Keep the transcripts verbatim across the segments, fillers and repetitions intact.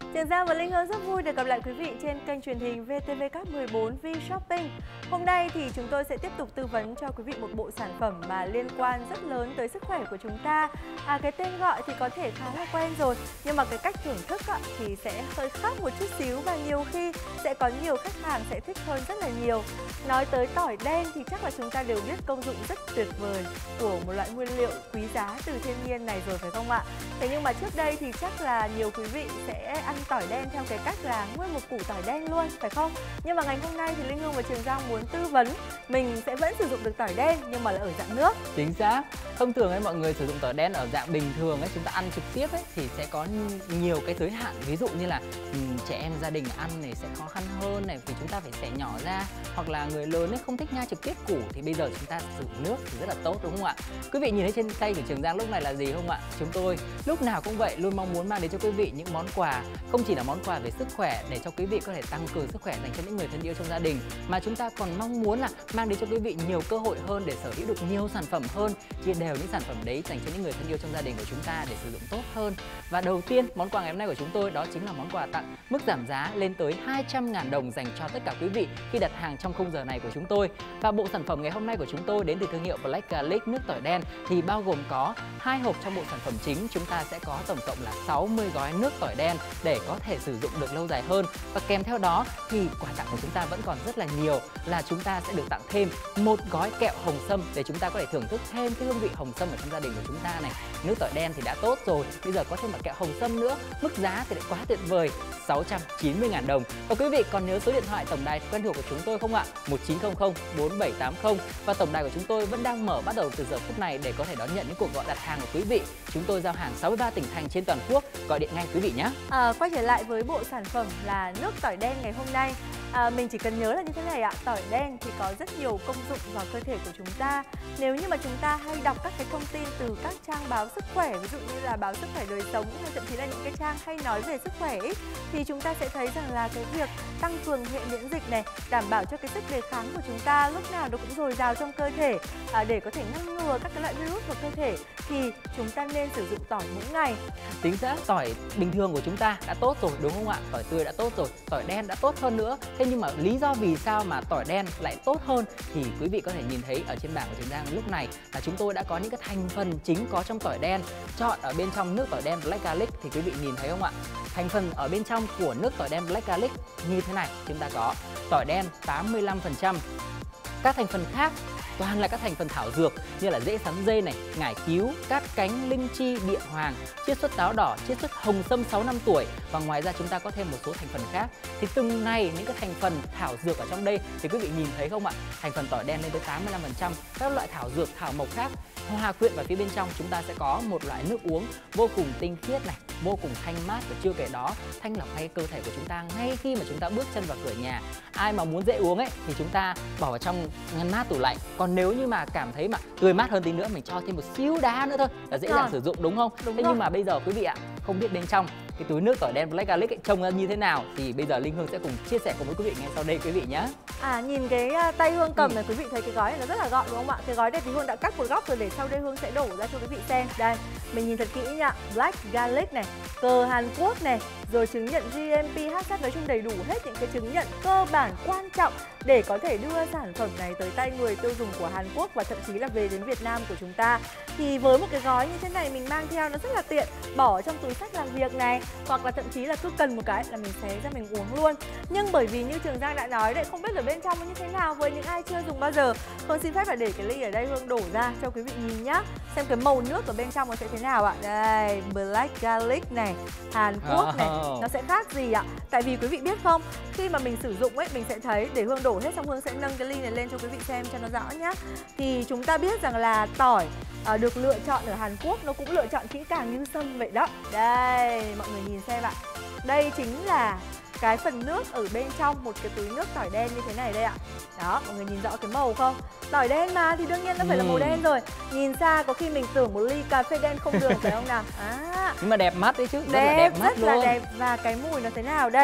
Trường Giang và Linh Hương rất vui được gặp lại quý vị trên kênh truyền hình vê tê vê Cáp mười bốn Vi Shopping. Hôm nay thì chúng tôi sẽ tiếp tục tư vấn cho quý vị một bộ sản phẩm mà liên quan rất lớn tới sức khỏe của chúng ta. À, cái tên gọi thì có thể khá là quen rồi, nhưng mà cái cách thưởng thức ạ, thì sẽ hơi khác một chút xíu và nhiều khi sẽ có nhiều khách hàng sẽ thích hơn rất là nhiều. Nói tới tỏi đen thì chắc là chúng ta đều biết công dụng rất tuyệt vời của một loại nguyên liệu quý giá từ thiên nhiên này rồi phải không ạ? Thế nhưng mà trước đây thì chắc là nhiều quý vị sẽ ăn tỏi đen theo cái cách là nguyên một củ tỏi đen luôn, phải không? Nhưng mà ngày hôm nay thì Linh Hương và Trường Giang muốn tư vấn mình sẽ vẫn sử dụng được tỏi đen nhưng mà là ở dạng nước. Chính xác. Thông thường ấy mọi người sử dụng tỏi đen ở dạng bình thường ấy, chúng ta ăn trực tiếp ấy thì sẽ có nhiều cái giới hạn. Ví dụ như là um, trẻ em gia đình ăn này sẽ khó khăn hơn này, vì chúng ta phải xẻ nhỏ ra, hoặc là người lớn ấy không thích nhai trực tiếp củ thì bây giờ chúng ta sử dụng nước thì rất là tốt, đúng không ạ? Quý vị nhìn thấy trên tay của Trường Giang lúc này là gì không ạ? Chúng tôi lúc nào cũng vậy, luôn mong muốn mang đến cho quý vị những món quà, không chỉ là món quà về sức khỏe để cho quý vị có thể tăng cường sức khỏe dành cho những người thân yêu trong gia đình, mà chúng ta còn mong muốn là mang đến cho quý vị nhiều cơ hội hơn để sở hữu được nhiều sản phẩm hơn, chia đều những sản phẩm đấy dành cho những người thân yêu trong gia đình của chúng ta để sử dụng tốt hơn. Và đầu tiên, món quà ngày hôm nay của chúng tôi đó chính là món quà tặng mức giảm giá lên tới hai trăm nghìn đồng dành cho tất cả quý vị khi đặt hàng trong khung giờ này của chúng tôi. Và bộ sản phẩm ngày hôm nay của chúng tôi đến từ thương hiệu Black Garlic nước tỏi đen thì bao gồm có hai hộp trong bộ sản phẩm chính. Chúng ta sẽ có tổng cộng là sáu mươi gói nước tỏi đen để có thể sử dụng được lâu dài hơn. Và kèm theo đó thì quà tặng của chúng ta vẫn còn rất là nhiều, là chúng ta sẽ được tặng thêm một gói kẹo hồng sâm để chúng ta có thể thưởng thức thêm cái hương vị hồng sâm ở trong gia đình của chúng ta này. Nước tỏi đen thì đã tốt rồi, bây giờ có thêm một kẹo hồng sâm nữa, mức giá thì lại quá tuyệt vời, sáu trăm chín mươi nghìn đồng. Và quý vị còn nhớ số điện thoại tổng đài quen thuộc của chúng tôi không ạ? một chín không không bốn bảy tám không. Và tổng đài của chúng tôi vẫn đang mở bắt đầu từ giờ phút này để có thể đón nhận những cuộc gọi đặt hàng của quý vị. Chúng tôi giao hàng sáu mươi ba tỉnh thành trên toàn quốc, gọi điện ngay quý vị nhé. À, quay trở lại với bộ sản phẩm là nước tỏi đen ngày hôm nay. À, mình chỉ cần nhớ là như thế này ạ, tỏi đen thì có rất nhiều công dụng vào cơ thể của chúng ta. Nếu như mà chúng ta hay đọc các cái thông tin từ các trang báo sức khỏe, ví dụ như là báo Sức khỏe đời sống hay thậm chí là những cái trang hay nói về sức khỏe ấy, thì chúng ta sẽ thấy rằng là cái việc tăng cường hệ miễn dịch này, đảm bảo cho cái sức đề kháng của chúng ta lúc nào nó cũng dồi dào trong cơ thể, à, để có thể ngăn ngừa các cái loại virus vào cơ thể thì chúng ta nên sử dụng tỏi mỗi ngày. Chính xác, tỏi bình thường của chúng ta đã tốt rồi đúng không ạ? Tỏi tươi đã tốt rồi, tỏi đen đã tốt hơn nữa. Thế nhưng mà lý do vì sao mà tỏi đen lại tốt hơn thì quý vị có thể nhìn thấy ở trên bảng của Trường Giang lúc này là chúng tôi đã có những cái thành phần chính có trong tỏi đen chọn ở bên trong nước tỏi đen Black Garlic, thì quý vị nhìn thấy không ạ? Thành phần ở bên trong của nước tỏi đen Black Garlic như thế này, chúng ta có tỏi đen tám mươi lăm phần trăm, các thành phần khác toàn là các thành phần thảo dược như là rễ sắn dây này, ngải cứu, cát cánh, linh chi, địa hoàng, chiết xuất táo đỏ, chiết xuất hồng sâm sáu năm tuổi, và ngoài ra chúng ta có thêm một số thành phần khác. Thì từng này những cái thành phần thảo dược ở trong đây thì quý vị nhìn thấy không ạ? Thành phần tỏi đen lên tới tám mươi lăm phần trăm, các loại thảo dược, thảo mộc khác hòa quyện vào phía bên trong, chúng ta sẽ có một loại nước uống vô cùng tinh khiết này, vô cùng thanh mát, và chưa kể đó thanh lọc ngay cơ thể của chúng ta ngay khi mà chúng ta bước chân vào cửa nhà. Ai mà muốn dễ uống ấy thì chúng ta bỏ vào trong ngăn mát tủ lạnh. Còn nếu như mà cảm thấy mà tươi mát hơn tí nữa, mình cho thêm một xíu đá nữa thôi là dễ dàng à. sử dụng, đúng không? Đúng Thế rồi. Nhưng mà bây giờ quý vị ạ, không biết bên trong cái túi nước tỏi đen Black Garlic ấy, trông ra như thế nào thì bây giờ Linh Hương sẽ cùng chia sẻ cùng với quý vị ngay sau đây quý vị nhé. À, nhìn cái tay Hương cầm ừ. này, quý vị thấy cái gói này nó rất là gọn đúng không ạ? Cái gói này thì Hương đã cắt một góc rồi để sau đây Hương sẽ đổ ra cho quý vị xem. Đây, mình nhìn thật kỹ nha, Black Garlic này, cờ Hàn Quốc này, rồi chứng nhận giê em pê hát ét, nói chung đầy đủ hết những cái chứng nhận cơ bản quan trọng để có thể đưa sản phẩm này tới tay người tiêu dùng của Hàn Quốc và thậm chí là về đến Việt Nam của chúng ta. Thì với một cái gói như thế này mình mang theo nó rất là tiện, bỏ trong túi xách làm việc này, hoặc là thậm chí là cứ cần một cái là mình xé ra mình uống luôn. Nhưng bởi vì như Trường Giang đã nói đấy, không biết ở bên trong nó như thế nào với những ai chưa dùng bao giờ, Hương xin phép là để cái ly ở đây Hương đổ ra cho quý vị nhìn nhá, xem cái màu nước ở bên trong nó sẽ thế nào ạ. Đây, Black Garlic này, Hàn Quốc này, nó sẽ khác gì ạ? Tại vì quý vị biết không, khi mà mình sử dụng ấy, mình sẽ thấy, để Hương đổ hết xong Hương sẽ nâng cái ly này lên cho quý vị xem cho nó rõ nhá. Thì chúng ta biết rằng là tỏi à, được lựa chọn ở Hàn Quốc nó cũng lựa chọn kỹ càng như sâm vậy đó. Đây, mọi người nhìn xem ạ. Đây chính là cái phần nước ở bên trong một cái túi nước tỏi đen như thế này đây ạ. Đó, mọi người nhìn rõ cái màu không? Tỏi đen mà thì đương nhiên nó phải là màu đen rồi. Nhìn xa có khi mình tưởng một ly cà phê đen không đường phải không nào? À, nhưng mà đẹp mắt đấy chứ. Đẹp, rất là đẹp mắt rất luôn. là đẹp. Và cái mùi nó thế nào đây?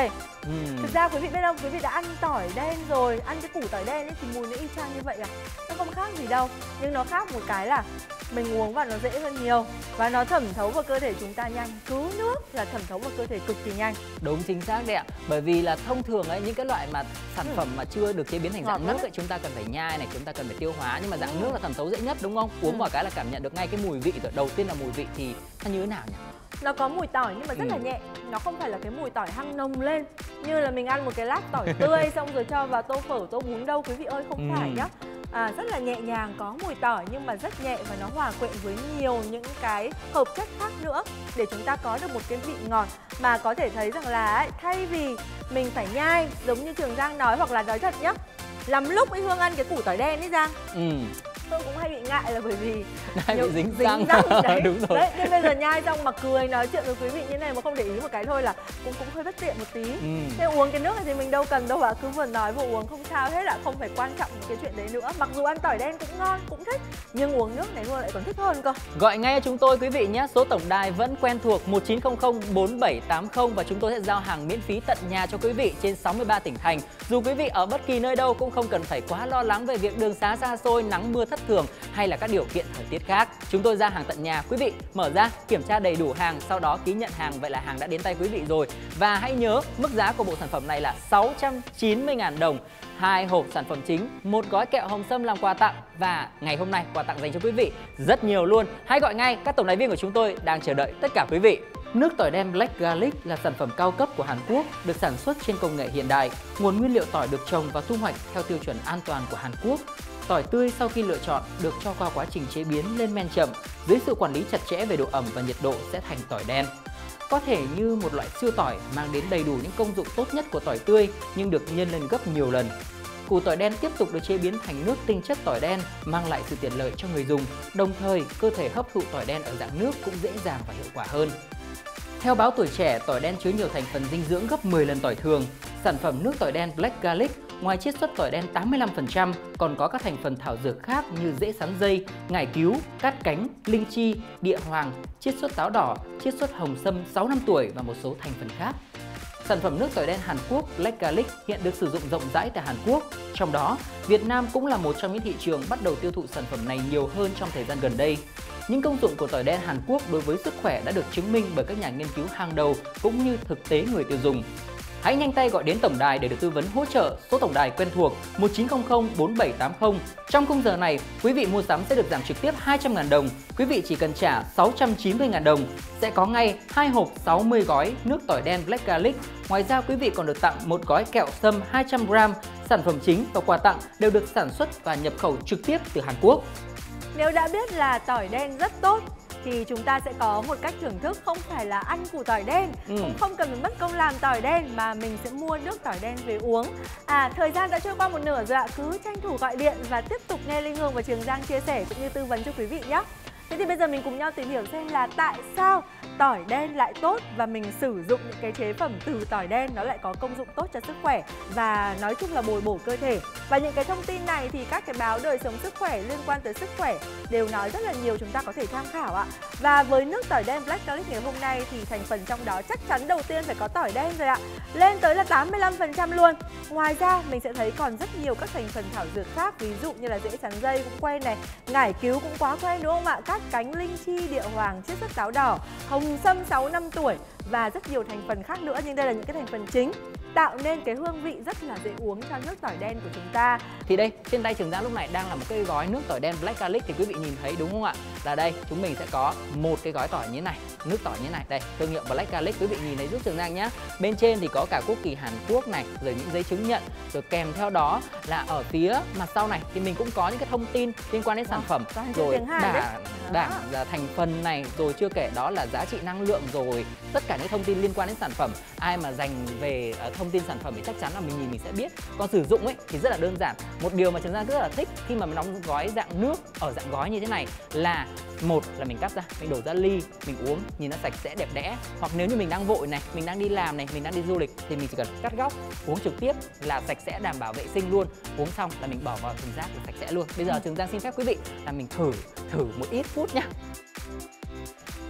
Ừm. Thực ra quý vị biết không, quý vị đã ăn tỏi đen rồi, ăn cái củ tỏi đen ấy thì mùi nó y chang như vậy à. Nó không khác gì đâu. Nhưng nó khác một cái là mình uống vào nó dễ hơn nhiều và nó thẩm thấu vào cơ thể chúng ta nhanh. Cứ nước là thẩm thấu vào cơ thể cực kỳ nhanh. Đúng, chính xác đấy ạ. Bởi vì là thông thường ấy, những cái loại mà sản Ừ. phẩm mà chưa được chế biến thành Ngọt dạng lắm nước đấy. ấy, chúng ta cần phải nhai này, chúng ta cần phải tiêu hóa, nhưng mà dạng Ừ. nước là thẩm thấu dễ nhất đúng không? Uống Ừ. vào cái là cảm nhận được ngay cái mùi vị rồi. Đầu tiên là mùi vị thì nó như thế nào nhỉ? Nó có mùi tỏi nhưng mà rất Ừ. là nhẹ. Nó không phải là cái mùi tỏi hăng nồng lên như là mình ăn một cái lát tỏi tươi xong rồi cho vào tô phở, tô bún đâu quý vị ơi, không Ừ. phải nhá. À, rất là nhẹ nhàng, có mùi tỏi nhưng mà rất nhẹ và nó hòa quyện với nhiều những cái hợp chất khác nữa để chúng ta có được một cái vị ngọt mà có thể thấy rằng là ấy, thay vì mình phải nhai giống như Trường Giang nói, hoặc là nói thật nhá, lắm lúc ấy Hương ăn cái củ tỏi đen ấy Giang, Ừ. Hương cũng hay bị ngại là bởi vì Hay nhiều- bị dính dính răng. răng đấy. Đúng rồi. Đấy, nên bây giờ nhai xong mà cười nói chuyện với quý vị như này mà không để ý một cái thôi là cũng cũng hơi bất tiện một tí. Ừ. Thế uống cái nước này thì mình đâu cần đâu ạ, cứ vừa nói vừa uống không sao hết ạ, không phải quan trọng những cái chuyện đấy nữa. Mặc dù ăn tỏi đen cũng ngon, cũng thích, nhưng uống nước này Hương lại còn thích hơn cơ. Gọi ngay cho chúng tôi quý vị nhé. Số tổng đài vẫn quen thuộc một chín không không bốn bảy tám không và chúng tôi sẽ giao hàng miễn phí tận nhà cho quý vị trên sáu mươi ba tỉnh thành. Dù quý vị ở bất kỳ nơi đâu cũng không cần phải quá lo lắng về việc đường xá xa xôi, nắng mưa thất thường hay là các điều kiện thời tiết khác. Chúng tôi giao hàng tận nhà, quý vị mở ra kiểm tra đầy đủ hàng, sau đó ký nhận hàng, vậy là hàng đã đến tay quý vị rồi. Và hãy nhớ mức giá của bộ sản phẩm này là sáu trăm chín mươi nghìn đồng. Hai hộp sản phẩm chính, một gói kẹo hồng sâm làm quà tặng và ngày hôm nay quà tặng dành cho quý vị rất nhiều luôn. Hãy gọi ngay, các tổng đài viên của chúng tôi đang chờ đợi tất cả quý vị. Nước tỏi đen Black Garlic là sản phẩm cao cấp của Hàn Quốc, được sản xuất trên công nghệ hiện đại. Nguồn nguyên liệu tỏi được trồng và thu hoạch theo tiêu chuẩn an toàn của Hàn Quốc. Tỏi tươi sau khi lựa chọn được cho qua quá trình chế biến lên men chậm, dưới sự quản lý chặt chẽ về độ ẩm và nhiệt độ sẽ thành tỏi đen. Có thể như một loại siêu tỏi mang đến đầy đủ những công dụng tốt nhất của tỏi tươi nhưng được nhân lên gấp nhiều lần. Củ tỏi đen tiếp tục được chế biến thành nước tinh chất tỏi đen, mang lại sự tiện lợi cho người dùng, đồng thời cơ thể hấp thụ tỏi đen ở dạng nước cũng dễ dàng và hiệu quả hơn. Theo báo Tuổi Trẻ, tỏi đen chứa nhiều thành phần dinh dưỡng gấp mười lần tỏi thường. Sản phẩm nước tỏi đen Black Garlic ngoài chiết xuất tỏi đen tám mươi lăm phần trăm còn có các thành phần thảo dược khác như rễ sắn dây, ngải cứu, cát cánh, linh chi, địa hoàng, chiết xuất táo đỏ, chiết xuất hồng sâm sáu năm tuổi và một số thành phần khác. Sản phẩm nước tỏi đen Hàn Quốc Black Garlic hiện được sử dụng rộng rãi tại Hàn Quốc. Trong đó, Việt Nam cũng là một trong những thị trường bắt đầu tiêu thụ sản phẩm này nhiều hơn trong thời gian gần đây. Những công dụng của tỏi đen Hàn Quốc đối với sức khỏe đã được chứng minh bởi các nhà nghiên cứu hàng đầu cũng như thực tế người tiêu dùng. Hãy nhanh tay gọi đến tổng đài để được tư vấn hỗ trợ. Số tổng đài quen thuộc một chín không không bốn bảy tám không. Trong khung giờ này, quý vị mua sắm sẽ được giảm trực tiếp hai trăm nghìn đồng. Quý vị chỉ cần trả sáu trăm chín mươi nghìn đồng sẽ có ngay hai hộp sáu mươi gói nước tỏi đen Black Garlic. Ngoài ra, quý vị còn được tặng một gói kẹo sâm hai trăm gam. Sản phẩm chính và quà tặng đều được sản xuất và nhập khẩu trực tiếp từ Hàn Quốc. Nếu đã biết là tỏi đen rất tốt thì chúng ta sẽ có một cách thưởng thức, không phải là ăn củ tỏi đen, Ừ. cũng không cần phải mất công làm tỏi đen mà mình sẽ mua nước tỏi đen về uống. À, thời gian đã trôi qua một nửa rồi ạ, cứ tranh thủ gọi điện và tiếp tục nghe Linh Hương và Trường Giang chia sẻ cũng như tư vấn cho quý vị nhé. Thế thì bây giờ mình cùng nhau tìm hiểu xem là tại sao tỏi đen lại tốt và mình sử dụng những cái chế phẩm từ tỏi đen nó lại có công dụng tốt cho sức khỏe và nói chung là bồi bổ cơ thể. Và những cái thông tin này thì các cái báo đời sống sức khỏe liên quan tới sức khỏe đều nói rất là nhiều, chúng ta có thể tham khảo ạ. Và với nước tỏi đen Black Garlic ngày hôm nay thì thành phần trong đó chắc chắn đầu tiên phải có tỏi đen rồi ạ, lên tới là tám mươi lăm phần trăm luôn. Ngoài ra mình sẽ thấy còn rất nhiều các thành phần thảo dược khác, ví dụ như là rễ sắn dây cũng quen này, ngải cứu cũng quá quen đúng không ạ, cát cánh, linh chi, địa hoàng, chiết xuất táo đỏ, hồng sâm sáu năm tuổi và rất nhiều thành phần khác nữa, nhưng đây là những cái thành phần chính tạo nên cái hương vị rất là dễ uống cho nước tỏi đen của chúng ta. Thì đây, trên tay Trường Giang lúc này đang là một cái gói nước tỏi đen Black Garlic thì quý vị nhìn thấy đúng không ạ? Là đây, chúng mình sẽ có một cái gói tỏi như thế này, nước tỏi như thế này. Đây, thương hiệu Black Garlic, quý vị nhìn thấy giúp Trường Giang nhé. Bên trên thì có cả quốc kỳ Hàn Quốc này, rồi những giấy chứng nhận, rồi kèm theo đó là ở phía mặt sau này thì mình cũng có những cái thông tin liên quan đến sản phẩm, rồi bảng bảng thành phần này, rồi chưa kể đó là giá trị năng lượng, rồi tất cả những thông tin liên quan đến sản phẩm. Ai mà dành về uh, thông tin sản phẩm thì chắc chắn là mình nhìn mình sẽ biết. Còn sử dụng ấy thì rất là đơn giản. Một điều mà Trường Giang rất là thích khi mà mình đóng gói dạng nước ở dạng gói như thế này là một là mình cắt ra, mình đổ ra ly, mình uống nhìn nó sạch sẽ đẹp đẽ. Hoặc nếu như mình đang vội này, mình đang đi làm này, mình đang đi du lịch thì mình chỉ cần cắt góc, uống trực tiếp là sạch sẽ, đảm bảo vệ sinh luôn. Uống xong là mình bỏ vào thùng rác là sạch sẽ luôn. Bây giờ Trường Giang xin phép quý vị là mình thử thử một ít phút nhá.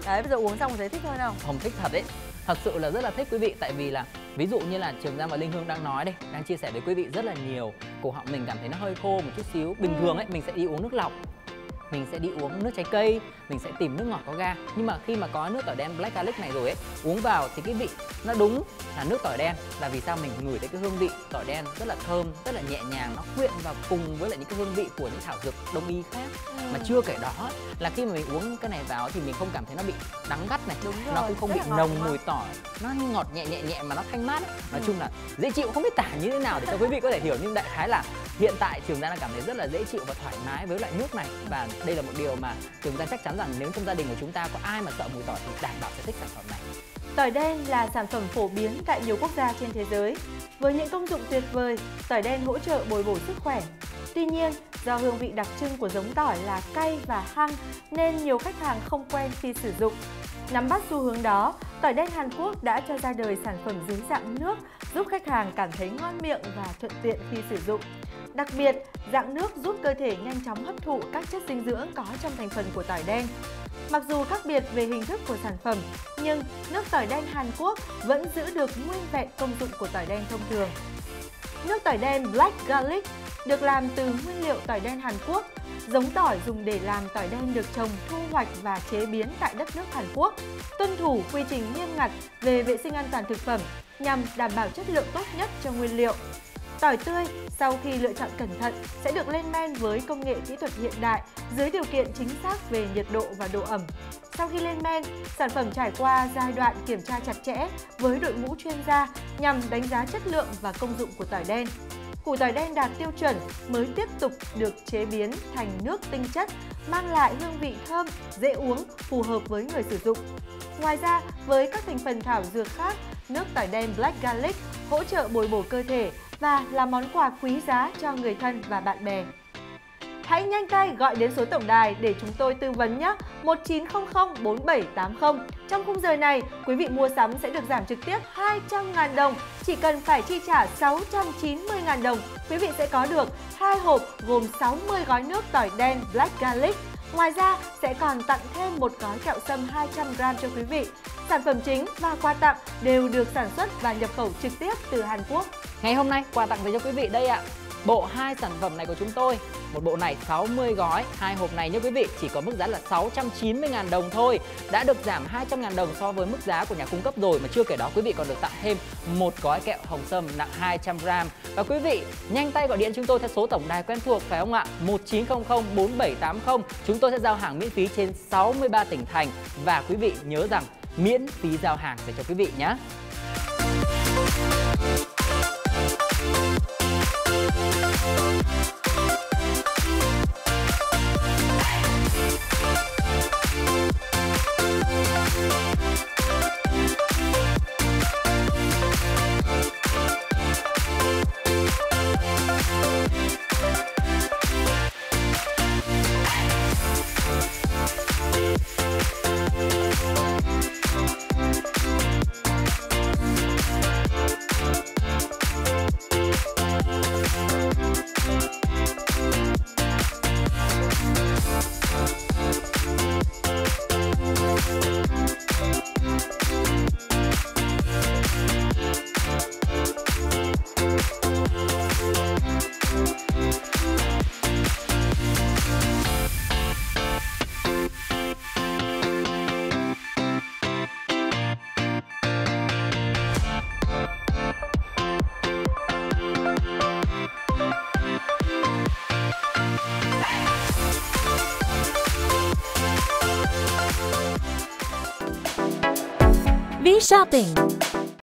Đấy, bây giờ uống xong thấy thích hơn không? Hồng thích thật đấy. Thật sự là rất là thích quý vị, tại vì là ví dụ như là Trường Giang và Linh Hương đang nói đây, đang chia sẻ với quý vị rất là nhiều, cổ họng mình cảm thấy nó hơi khô một chút xíu. Bình ừ. thường ấy mình sẽ đi uống nước lọc, mình sẽ đi uống nước trái cây, mình sẽ tìm nước ngọt có ga. Nhưng mà khi mà có nước tỏi đen Black Garlic này rồi ấy, uống vào thì cái vị nó đúng là nước tỏi đen. Là vì sao mình ngửi thấy cái hương vị tỏi đen rất là thơm, rất là nhẹ nhàng, nó quyện vào cùng với lại những cái hương vị của những thảo dược đông y khác. Ừ. Mà chưa kể đó là khi mà mình uống cái này vào thì mình không cảm thấy nó bị đắng gắt này, đúng rồi, nó cũng không bị nồng mùi tỏi, nó ngọt nhẹ nhẹ nhẹ mà nó thanh mát ấy. Nói ừ. chung là dễ chịu, không biết tả như thế nào để cho quý vị có thể hiểu, nhưng đại khái là hiện tại Trường Giang đang cảm thấy rất là dễ chịu và thoải mái với loại nước này. Và đây là một điều mà Trường Giang chắc chắn rằng nếu trong gia đình của chúng ta có ai mà sợ mùi tỏi thì đảm bảo sẽ thích sản phẩm này. Tỏi đen là sản phẩm phổ biến tại nhiều quốc gia trên thế giới. Với những công dụng tuyệt vời, tỏi đen hỗ trợ bồi bổ sức khỏe. Tuy nhiên, do hương vị đặc trưng của giống tỏi là cay và hăng nên nhiều khách hàng không quen khi sử dụng. Nắm bắt xu hướng đó, tỏi đen Hàn Quốc đã cho ra đời sản phẩm dưới dạng nước giúp khách hàng cảm thấy ngon miệng và thuận tiện khi sử dụng. Đặc biệt, dạng nước giúp cơ thể nhanh chóng hấp thụ các chất dinh dưỡng có trong thành phần của tỏi đen. Mặc dù khác biệt về hình thức của sản phẩm, nhưng nước tỏi đen Hàn Quốc vẫn giữ được nguyên vẹn công dụng của tỏi đen thông thường. Nước tỏi đen Black Garlic được làm từ nguyên liệu tỏi đen Hàn Quốc. Giống tỏi dùng để làm tỏi đen được trồng, thu hoạch và chế biến tại đất nước Hàn Quốc, tuân thủ quy trình nghiêm ngặt về vệ sinh an toàn thực phẩm nhằm đảm bảo chất lượng tốt nhất cho nguyên liệu. Tỏi tươi sau khi lựa chọn cẩn thận sẽ được lên men với công nghệ kỹ thuật hiện đại dưới điều kiện chính xác về nhiệt độ và độ ẩm. Sau khi lên men, sản phẩm trải qua giai đoạn kiểm tra chặt chẽ với đội ngũ chuyên gia nhằm đánh giá chất lượng và công dụng của tỏi đen. Củ tỏi đen đạt tiêu chuẩn mới tiếp tục được chế biến thành nước tinh chất, mang lại hương vị thơm, dễ uống, phù hợp với người sử dụng. Ngoài ra, với các thành phần thảo dược khác, nước tỏi đen Black Garlic hỗ trợ bồi bổ cơ thể và là món quà quý giá cho người thân và bạn bè. Hãy nhanh tay gọi đến số tổng đài để chúng tôi tư vấn nhé, một chín không không bốn bảy tám không. Trong khung giờ này, quý vị mua sắm sẽ được giảm trực tiếp hai trăm nghìn đồng. Chỉ cần phải chi trả sáu trăm chín mươi nghìn đồng, quý vị sẽ có được hai hộp gồm sáu mươi gói nước tỏi đen Black Garlic. Ngoài ra, sẽ còn tặng thêm một gói kẹo sâm hai trăm gam cho quý vị. Sản phẩm chính và quà tặng đều được sản xuất và nhập khẩu trực tiếp từ Hàn Quốc. Ngày hôm nay, quà tặng về cho quý vị đây ạ. Bộ hai sản phẩm này của chúng tôi, một bộ này sáu mươi gói, hai hộp này nha quý vị, chỉ có mức giá là sáu trăm chín mươi nghìn đồng thôi. Đã được giảm hai trăm nghìn đồng so với mức giá của nhà cung cấp rồi, mà chưa kể đó quý vị còn được tặng thêm một gói kẹo hồng sâm nặng hai trăm gam. Và quý vị nhanh tay gọi điện chúng tôi theo số tổng đài quen thuộc phải không ạ? một chín không không bốn bảy tám không. Chúng tôi sẽ giao hàng miễn phí trên sáu mươi ba tỉnh thành, và quý vị nhớ rằng miễn phí giao hàng để cho quý vị nhé. V Shopping.